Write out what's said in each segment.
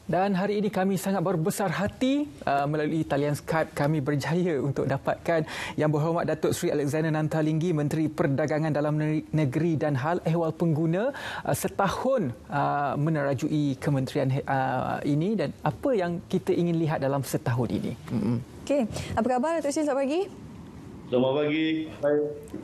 Dan hari ini kami sangat berbesar hati melalui talian Skype kami berjaya untuk dapatkan Yang Berhormat Datuk Seri Alexander Nantalinggi, Menteri Perdagangan Dalam Negeri dan Hal Ehwal Pengguna, setahun menerajui kementerian ini, dan apa yang kita ingin lihat dalam setahun ini. Okey, apa khabar Datuk Seri? Selamat pagi. Selamat pagi. Baik.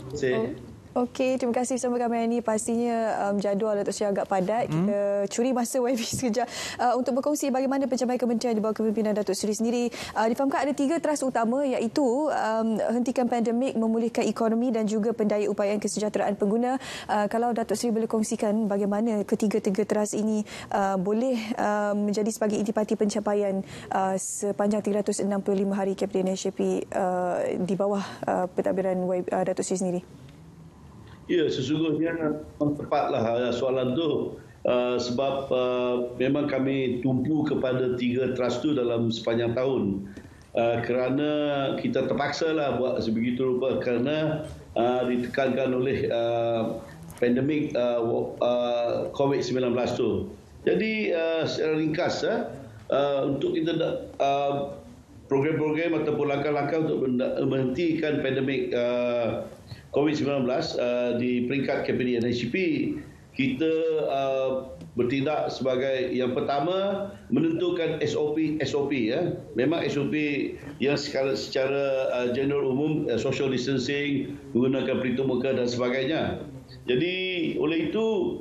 Okey, terima kasih bersama kami hari ini. Pastinya jadual Datuk Seri agak padat. Kita curi masa YB sekejap untuk berkongsi bagaimana pencapaian kementerian di bawah kepimpinan Datuk Seri sendiri. Difahamkan ada 3 teras utama, iaitu hentikan pandemik, memulihkan ekonomi dan juga pendaya-upayaan kesejahteraan pengguna. Kalau Datuk Seri boleh kongsikan bagaimana ketiga-tiga teras ini boleh menjadi sebagai intipati pencapaian sepanjang 365 hari Kabinet NSHP di bawah pentadbiran Datuk Seri sendiri. Ya, sesungguhnya memang tepatlah soalan tu sebab memang kami tumpu kepada 3 trust tu dalam sepanjang tahun kerana kita terpaksalah buat sebegitu rupa kerana ditekankan oleh pandemik COVID-19 tu. Jadi secara ringkas untuk kita program-program ataupun langkah-langkah untuk menghentikan pandemik COVID-19 di peringkat Kabinet NSHP, kita bertindak sebagai yang pertama menentukan SOP ya. Memang SOP yang secara general umum, social distancing, menggunakan pelitup muka dan sebagainya. Jadi oleh itu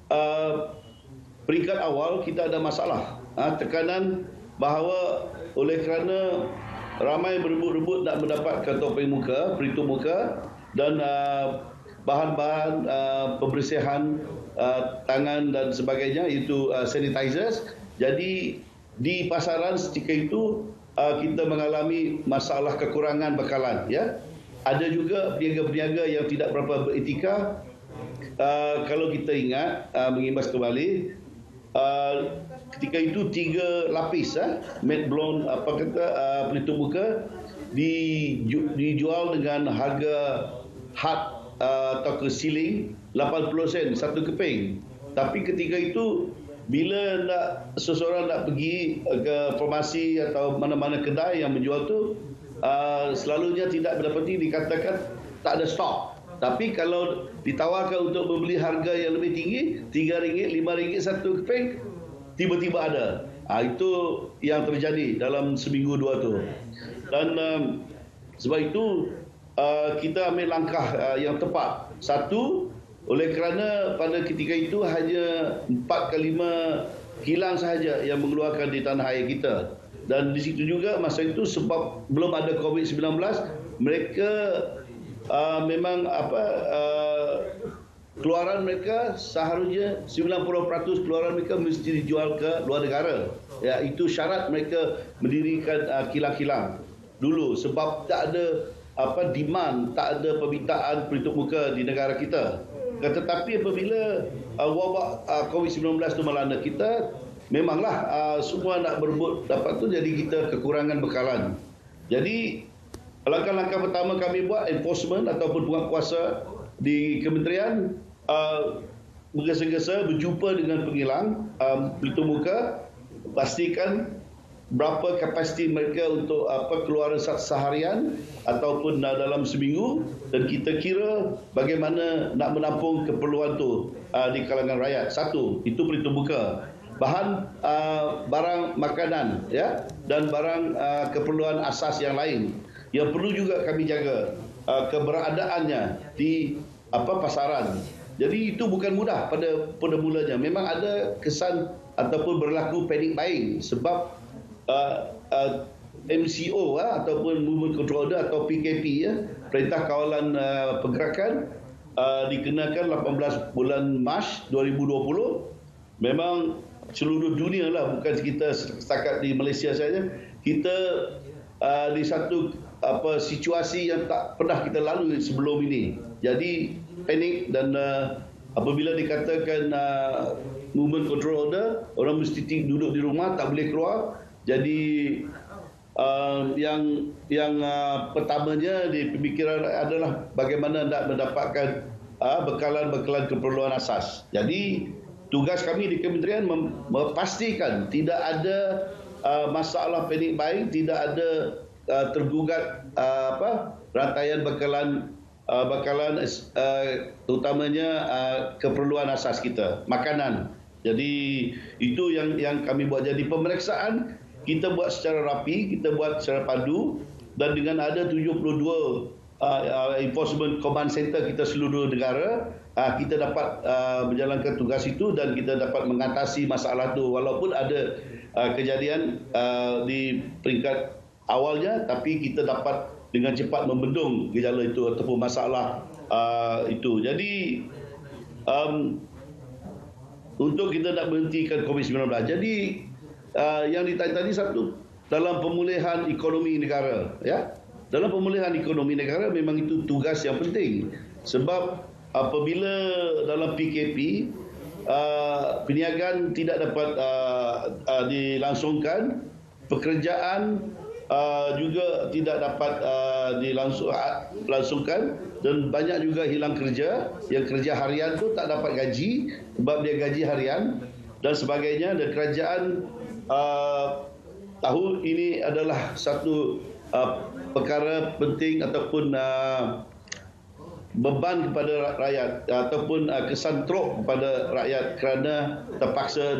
peringkat awal kita ada masalah tekanan bahawa oleh kerana ramai berebut-rebut nak mendapatkan topeng muka, pelitup muka dan bahan-bahan pembersihan tangan dan sebagainya, iaitu sanitizers. Jadi di pasaran ketika itu kita mengalami masalah kekurangan bekalan ya. Ada juga peniaga-peniaga yang tidak berapa beretika. Kalau kita ingat mengimbas kembali ketika itu 3 lapis matte blonde pelitup muka dijual dengan harga had atau ke ceiling 80 sen satu keping. Tapi ketika itu bila seseorang nak pergi ke farmasi atau mana-mana kedai yang menjual tu, selalunya tidak mendapati, dikatakan tak ada stok. Tapi kalau ditawarkan untuk membeli harga yang lebih tinggi, RM3, RM5 satu keping, tiba-tiba ada. Itu yang terjadi dalam seminggu 2 tu. Dan sebab itu kita ambil langkah yang tepat. Satu, oleh kerana pada ketika itu hanya 4 ke 5 kilang sahaja yang mengeluarkan di tanah air kita. Dan di situ juga masa itu sebab belum ada COVID-19, mereka memang keluaran mereka seharusnya 90% keluaran mereka mesti dijual ke luar negara. Ya, itu syarat mereka mendirikan kilang-kilang dulu sebab tak ada demand, tak ada permintaan pelitup muka di negara kita. Tetapi apabila wabak COVID-19 itu melanda kita, memanglah semua nak berebut dapat tu, jadi kita kekurangan bekalan. Jadi langkah-langkah pertama kami buat enforcement ataupun penguatkuasa di kementerian, bergesa-gesa berjumpa dengan pengilang pelitup muka, pastikan berapa kapasiti mereka untuk keluaran seharian ataupun dalam seminggu, dan kita kira bagaimana nak menampung keperluan tu di kalangan rakyat. Satu, itu pelitup muka. Bahan barang makanan ya, dan barang keperluan asas yang lain yang perlu juga kami jaga keberadaannya di pasaran. Jadi itu bukan mudah pada mulanya. Memang ada kesan ataupun berlaku panic buying sebab MCO ataupun Movement Control Order atau PKP Perintah Kawalan Pergerakan dikenakan 18 bulan Mac 2020. Memang seluruh dunia lah, bukan kita setakat di Malaysia saja. Kita di satu situasi yang tak pernah kita lalui sebelum ini. Jadi panik, dan apabila dikatakan Movement Control Order, orang mesti duduk di rumah, tak boleh keluar. Jadi yang pertamanya di pemikiran adalah bagaimana nak mendapatkan bekalan-bekalan keperluan asas. Jadi tugas kami di kementerian memastikan tidak ada masalah panic buying, tidak ada tergugat rantaian bekalan utamanya keperluan asas kita, makanan. Jadi itu yang kami buat. Jadi pemeriksaan kita buat secara rapi, kita buat secara padu, dan dengan ada 72 enforcement command center kita seluruh negara, kita dapat menjalankan tugas itu dan kita dapat mengatasi masalah itu walaupun ada kejadian di peringkat awalnya, tapi kita dapat dengan cepat membendung gejala itu ataupun masalah itu. Jadi untuk kita nak berhentikan COVID-19. Jadi yang ditanya tadi satu, dalam pemulihan ekonomi negara, ya. Dalam pemulihan ekonomi negara memang itu tugas yang penting. Sebab apabila dalam PKP perniagaan tidak dapat dilangsungkan, pekerjaan juga tidak dapat dilangsungkan, dan banyak juga hilang kerja. Yang kerja harian tu tak dapat gaji sebab dia gaji harian dan sebagainya. Dan kerajaan tahu ini adalah satu perkara penting ataupun beban kepada rakyat ataupun kesan teruk kepada rakyat kerana terpaksa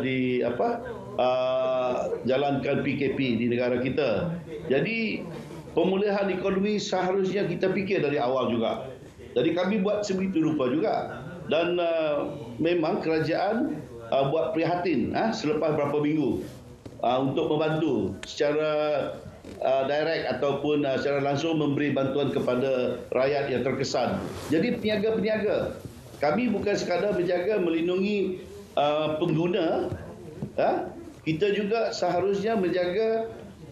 jalankan PKP di negara kita. Jadi pemulihan ekonomi seharusnya kita fikir dari awal juga. Jadi kami buat sebegitu rupa juga. Dan memang kerajaan buat prihatin selepas berapa minggu untuk membantu secara direct ataupun secara langsung memberi bantuan kepada rakyat yang terkesan. Jadi peniaga-peniaga, kami bukan sekadar menjaga melindungi pengguna, kita juga seharusnya menjaga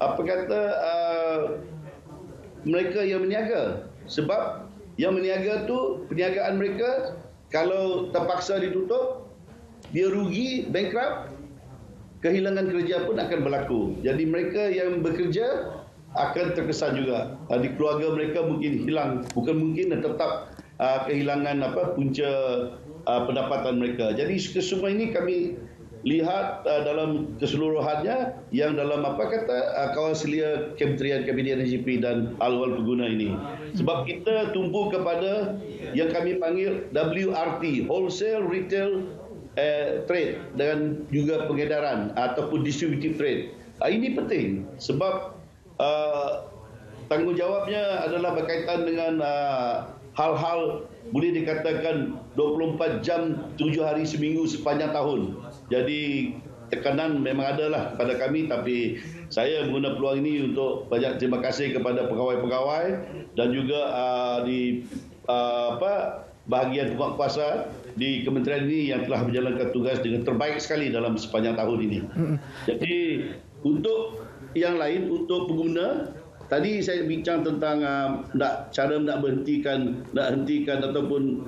mereka yang meniaga. Sebab yang meniaga tu, perniagaan mereka kalau terpaksa ditutup, dia rugi, bankrupt, kehilangan kerja pun akan berlaku. Jadi mereka yang bekerja akan terkesan juga. Di keluarga mereka mungkin hilang, bukan mungkin dan tetap kehilangan punca pendapatan mereka. Jadi semua ini kami lihat dalam keseluruhannya yang dalam Kawaselia Kementerian Kabinet NGP dan Ahwal Pengguna ini. Sebab kita tumpu kepada yang kami panggil WRT, Wholesale Retail Trade, dan juga pengedaran ataupun distributive trade. Ini penting sebab tanggungjawabnya adalah berkaitan dengan hal-hal boleh dikatakan 24 jam 7 hari seminggu sepanjang tahun. Jadi tekanan memang adalah pada kami, tapi saya menggunakan peluang ini untuk banyak terima kasih kepada pegawai-pegawai dan juga di bahagian penguatkuasa di kementerian ini yang telah menjalankan tugas dengan terbaik sekali dalam sepanjang tahun ini. Jadi untuk yang lain, untuk pengguna, tadi saya bincang tentang cara nak hentikan ataupun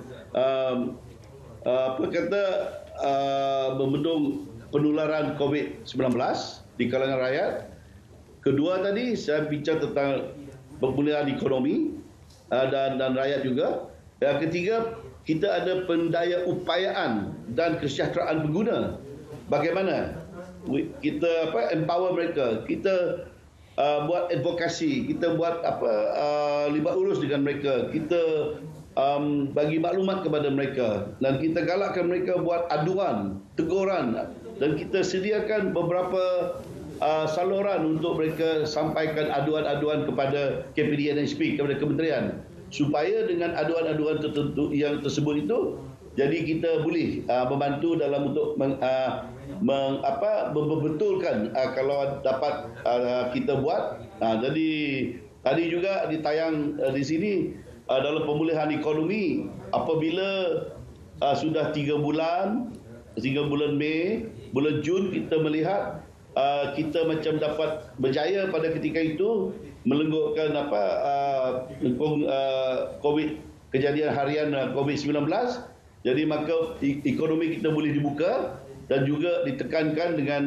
membendung penularan COVID-19 di kalangan rakyat. Kedua tadi saya bincang tentang pemulihan ekonomi dan rakyat juga. Yang ketiga, kita ada pendayaan dan kesejahteraan pengguna. Bagaimana kita empower mereka, kita buat advokasi, kita buat libat urus dengan mereka, kita bagi maklumat kepada mereka, dan kita galakkan mereka buat aduan, teguran, dan kita sediakan beberapa saluran untuk mereka sampaikan aduan-aduan kepada KPDNHP, kepada kementerian, supaya dengan aduan-aduan tertentu yang tersebut itu, jadi kita boleh membantu dalam untuk membetulkan kalau dapat kita buat. Jadi tadi juga ditayang di sini dalam pemulihan ekonomi, apabila sudah 3 bulan Mei, bulan Jun, kita melihat kita macam dapat berjaya pada ketika itu melenggukkan COVID, kejadian harian COVID-19. Jadi maka ekonomi kita boleh dibuka dan juga ditekankan dengan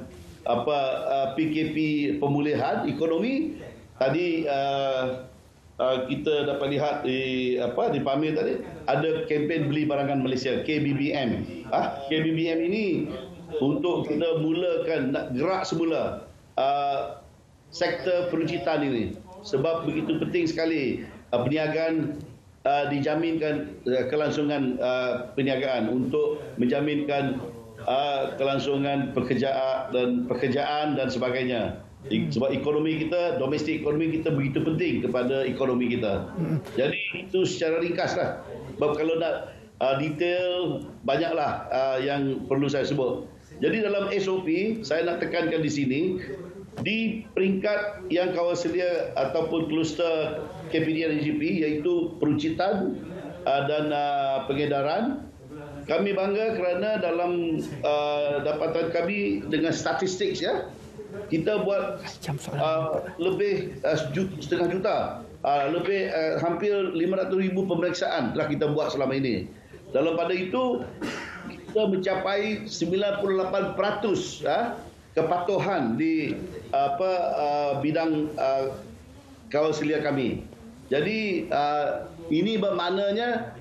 PKP pemulihan ekonomi. Tadi kita dapat lihat di Pamir tadi ada kempen beli barangan Malaysia, KBBM. KBBM ini untuk kita mulakan, nak gerak semula sektor peruncitan ini, sebab begitu penting sekali perniagaan dijaminkan kelangsungan perniagaan untuk menjaminkan kelangsungan pekerjaan dan sebagainya. Sebab ekonomi kita, domestik ekonomi kita begitu penting kepada ekonomi kita. Jadi itu secara ringkaslah. Sebab kalau nak detail, banyaklah yang perlu saya sebut. Jadi dalam SOP, saya nak tekankan di sini, di peringkat yang kawasan ataupun kluster KPDNGP, iaitu peruncitan dan pengedaran, kami bangga kerana dalam dapatan kami dengan statistik kita buat lebih setengah juta, lebih hampir 500,000 pemeriksaan telah kita buat selama ini. Dalam pada itu kita mencapai 98% kepatuhan di bidang kawal selia kami. Jadi ini bermaknanya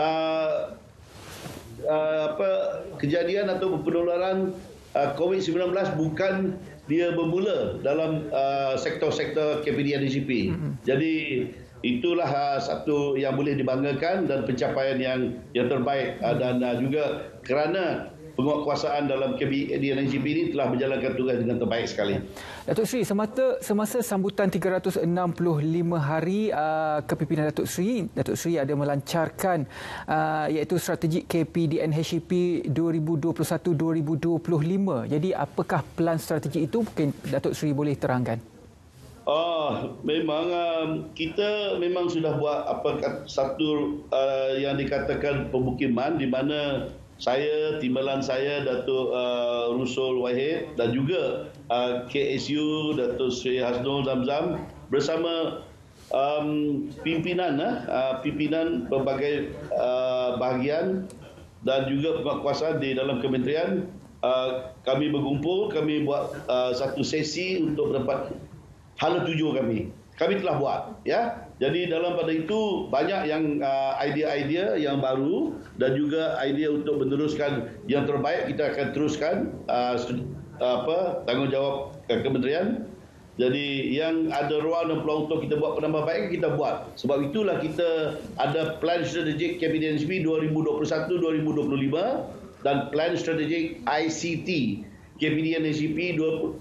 kejadian atau penularan COVID-19 bukan dia bermula dalam sektor-sektor KPDNGP. Jadi itulah satu yang boleh dibanggakan dan pencapaian yang terbaik, dan juga kerana penguatkuasaan dalam KPDNGP ini telah menjalankan tugas dengan terbaik sekali. Datuk Seri, semasa sambutan 365 hari kepimpinan Datuk Seri ada melancarkan iaitu strategi KPDNHCP 2021-2025. Jadi apakah plan strategi itu? Mungkin Datuk Seri boleh terangkan. Memang kita memang sudah buat satu yang dikatakan pemukiman, di mana saya, timbalan saya Datuk Rusul Wahid dan juga KSU Datuk Sri Hasnul Zamzam bersama pimpinan berbagai bahagian dan juga penguatkuasaan di dalam kementerian, kami berkumpul, kami buat satu sesi untuk mendapat hala tuju kami telah buat, ya. Jadi dalam pada itu banyak yang idea-idea yang baru dan juga idea untuk meneruskan yang terbaik. Kita akan teruskan tanggungjawab kementerian. Jadi yang ada ruang dan peluang untuk kita buat penambahbaikan, kita buat. Sebab itulah kita ada plan strategik KPDNGP 2021-2025 dan plan strategik ICT KPDNGP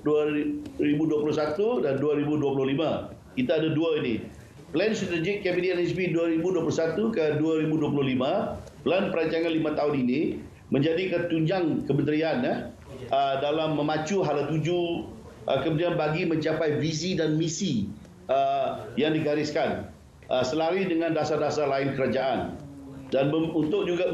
2021 dan 2025. Kita ada dua ini. Plan strategik KPDNGP 2021 ke 2025, plan perancangan 5 tahun ini menjadi ketunjang kementerian dalam memacu hala tuju kemudian bagi mencapai visi dan misi yang digariskan selari dengan dasar-dasar lain kerajaan, dan untuk juga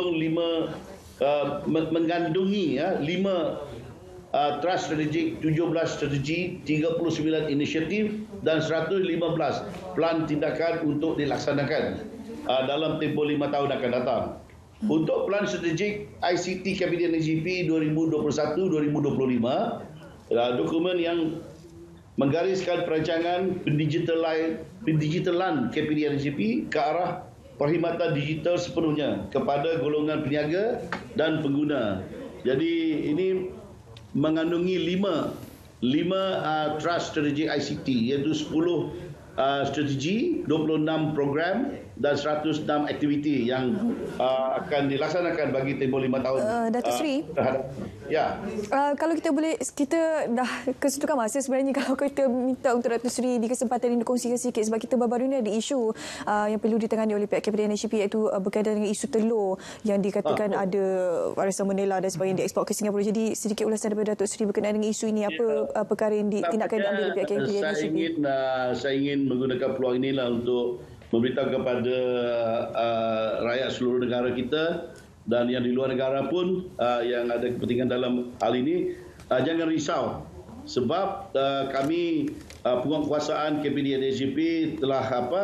mengandungi 5 trust strategik, 17 strategi, 39 inisiatif dan 115 plan tindakan untuk dilaksanakan dalam tempoh 5 tahun akan datang. Untuk plan strategik ICT KPDNGP 2021-2025, dokumen yang menggariskan perancangan pendigitalan KPDNGP ke arah perkhidmatan digital sepenuhnya kepada golongan peniaga dan pengguna. Jadi ini mengandungi 5 trust strategi ICT, iaitu 10 strategi, 26 program dan 106 aktiviti yang akan dilaksanakan bagi tempoh 5 tahun. Datuk Seri, ya. Kalau kita boleh, kita dah kesetukan masa sebenarnya kalau kita minta untuk Datuk Seri di kesempatan ini kongsikan sikit, sebab kita baru-baru ini ada isu yang perlu ditangani oleh pihak KPDNHCP, iaitu berkaitan dengan isu telur yang dikatakan ada virus salmonella dan sebagainya diekspor ke Singapura. Jadi sedikit ulasan daripada Datuk Seri berkenaan dengan isu ini, apa perkara yang tindakan diambil oleh pihak KPDNHCP. Saya ingin menggunakan peluang inilah untuk memberitahu kepada rakyat seluruh negara kita dan yang di luar negara pun yang ada kepentingan dalam hal ini, jangan risau, sebab kami penguatkuasaan KPDNHCP telah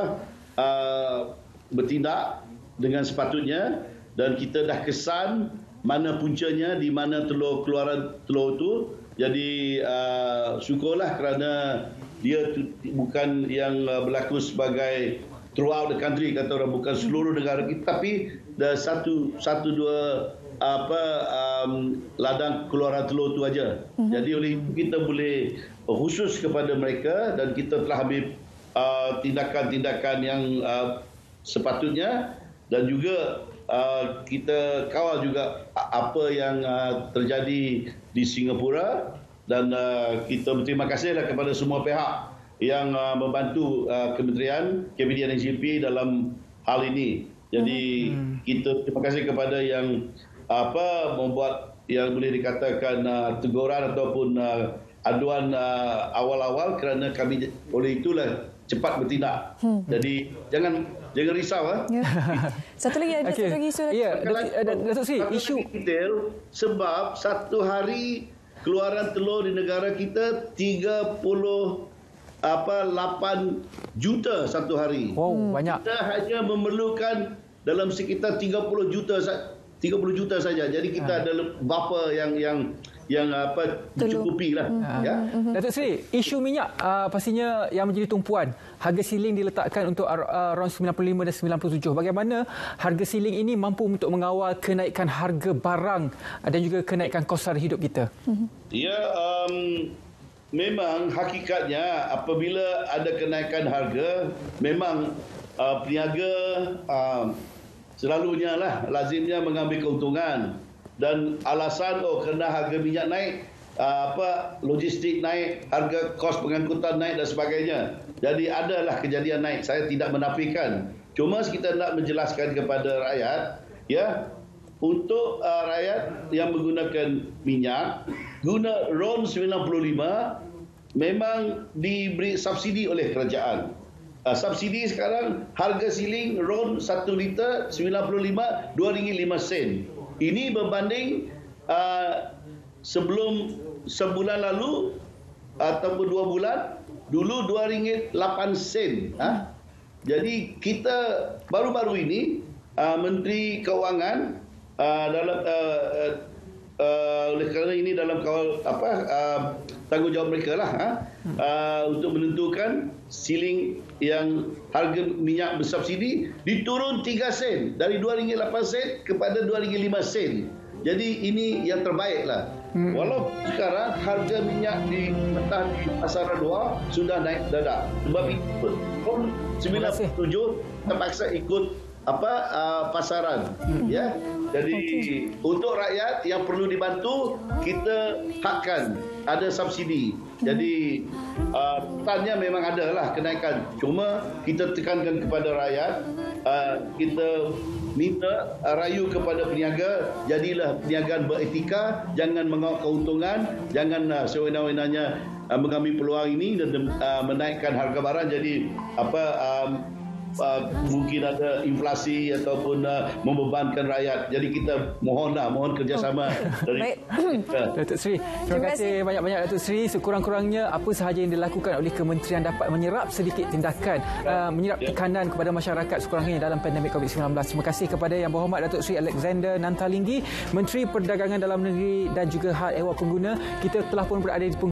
bertindak dengan sepatutnya, dan kita dah kesan mana puncanya, di mana keluaran telur itu. Jadi syukurlah kerana dia bukan yang berlaku sebagai throughout the country, kata orang, bukan seluruh negara kita, tapi satu dua ladang keluaran telur tu aja. Jadi oleh itu kita boleh khusus kepada mereka dan kita telah ambil tindakan-tindakan yang sepatutnya, dan juga kita kawal juga apa yang terjadi di Singapura, dan kita berterima kasihlah kepada semua pihak yang membantu Kementerian KPD dan NGP dalam hal ini. Jadi kita terima kasih kepada yang membuat yang boleh dikatakan teguran ataupun aduan awal-awal, kerana kami oleh itulah cepat bertindak. Jadi jangan risau. Ya. Satu lagi ada satu lagi isu lagi. Ya, Datuk Seri, isu detail, sebab satu hari keluaran telur di negara kita 38 juta satu hari. Wow, banyak. Kita hanya memerlukan dalam sekitar 30 juta saja. Jadi kita ada buffer yang mencukupi lah. Ya. Datuk Seri, isu minyak pastinya yang menjadi tumpuan. Harga siling diletakkan untuk RON 95 dan 97. Bagaimana harga siling ini mampu untuk mengawal kenaikan harga barang dan juga kenaikan kos sara hidup kita? Ya, memang hakikatnya apabila ada kenaikan harga, memang peniaga selalunya lah lazimnya mengambil keuntungan. Dan alasan kerana harga minyak naik, logistik naik, harga kos pengangkutan naik dan sebagainya. Jadi adalah kejadian naik. Saya tidak menafikan. Cuma kita nak menjelaskan kepada rakyat, ya, untuk rakyat yang menggunakan minyak, guna RON 95 memang diberi subsidi oleh kerajaan. Subsidi sekarang harga siling RON 1 liter 95 RM2.05. Ini berbanding sebelum sebulan lalu ataupun 2 bulan dulu RM2.08. Jadi kita baru-baru ini Menteri Keuangan dalam oleh kerana ini dalam kawal tanggungjawab mereka lah untuk menentukan siling yang harga minyak bersubsidi diturun 3 sen dari RM2.08 kepada RM2.05. Jadi ini yang terbaik lah. Walaupun sekarang harga minyak di pasaran luar sudah naik dadak. Sebab itu pun 97 terpaksa ikut pasaran. Ya. Jadi untuk rakyat yang perlu dibantu, kita hakkan ada subsidi. Jadi tanya memang ada lah kenaikan. Cuma kita tekankan kepada rakyat, kita minta rayu kepada peniaga, jadilah perniagaan beretika, jangan mengawal keuntungan, jangan sewenang-wenangnya mengambil peluang ini dan menaikkan harga barang. Jadi mungkin ada inflasi ataupun membebankan rakyat. Jadi kita mohon kerjasama dari Datuk Seri. Terima kasih banyak-banyak Datuk Seri. Sekurang-kurangnya apa sahaja yang dilakukan oleh kementerian dapat menyerap sedikit tindakan, menyerap tekanan kepada masyarakat sekurang-kurangnya dalam pandemik COVID-19. Terima kasih kepada Yang Berhormat Datuk Seri Alexander Nantalinggi, Menteri Perdagangan Dalam Negeri dan juga Hal Ehwal Pengguna. Kita telah pun berada di